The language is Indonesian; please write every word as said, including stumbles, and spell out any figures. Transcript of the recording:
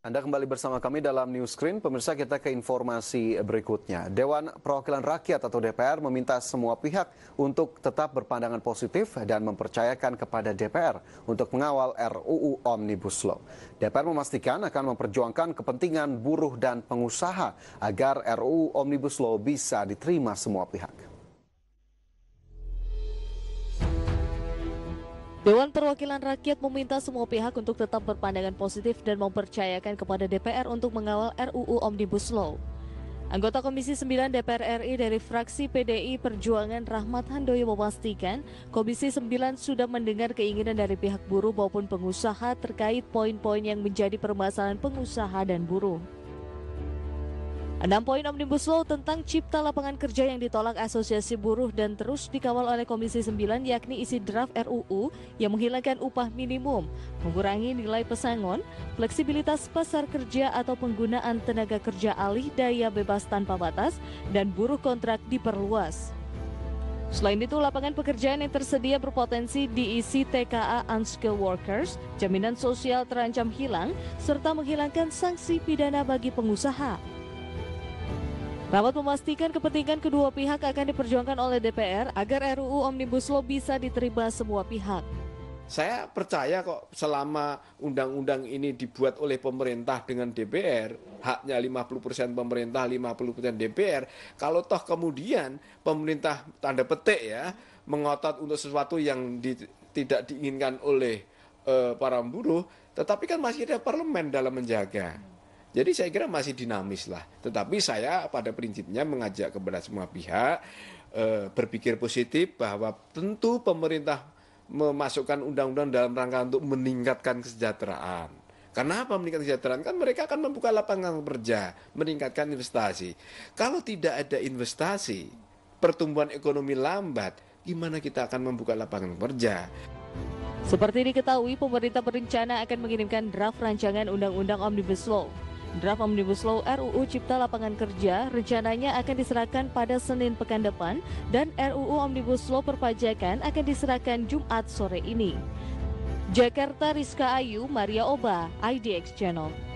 Anda kembali bersama kami dalam News Screen. Pemirsa, kita ke informasi berikutnya. Dewan Perwakilan Rakyat atau D P R meminta semua pihak untuk tetap berpandangan positif dan mempercayakan kepada D P R untuk mengawal R U U Omnibus Law. D P R memastikan akan memperjuangkan kepentingan buruh dan pengusaha agar R U U Omnibus Law bisa diterima semua pihak. Dewan Perwakilan Rakyat meminta semua pihak untuk tetap berpandangan positif dan mempercayakan kepada D P R untuk mengawal R U U Omnibus Law. Anggota Komisi sembilan D P R R I dari fraksi P D I Perjuangan Rahmat Handoyo memastikan Komisi sembilan sudah mendengar keinginan dari pihak buruh maupun pengusaha terkait poin-poin yang menjadi permasalahan pengusaha dan buruh. Enam poin Omnibus Law tentang cipta lapangan kerja yang ditolak Asosiasi Buruh dan terus dikawal oleh Komisi sembilan yakni isi draft R U U yang menghilangkan upah minimum, mengurangi nilai pesangon, fleksibilitas pasar kerja atau penggunaan tenaga kerja alih daya bebas tanpa batas, dan buruh kontrak diperluas. Selain itu, lapangan pekerjaan yang tersedia berpotensi diisi T K A unskilled workers, jaminan sosial terancam hilang, serta menghilangkan sanksi pidana bagi pengusaha. Rahmat memastikan kepentingan kedua pihak akan diperjuangkan oleh D P R agar R U U Omnibus Law bisa diterima semua pihak. Saya percaya kok selama undang-undang ini dibuat oleh pemerintah dengan D P R, haknya lima puluh persen pemerintah, lima puluh persen D P R, kalau toh kemudian pemerintah tanda petik ya, mengotot untuk sesuatu yang di, tidak diinginkan oleh uh, para buruh, tetapi kan masih ada parlemen dalam menjaga. Jadi saya kira masih dinamis lah. Tetapi saya pada prinsipnya mengajak kepada semua pihak e, berpikir positif bahwa tentu pemerintah memasukkan undang-undang dalam rangka untuk meningkatkan kesejahteraan. Karena apa meningkatkan kesejahteraan? Kan mereka akan membuka lapangan kerja, meningkatkan investasi. Kalau tidak ada investasi, pertumbuhan ekonomi lambat, gimana kita akan membuka lapangan kerja? Seperti diketahui, pemerintah berencana akan mengirimkan draft rancangan Undang-Undang Omnibus Law. Draft Omnibus Law R U U Cipta Lapangan Kerja rencananya akan diserahkan pada Senin pekan depan dan R U U Omnibus Law Perpajakan akan diserahkan Jumat sore ini. Jakarta, Rizka Ayu, Maria Oba, I D X Channel.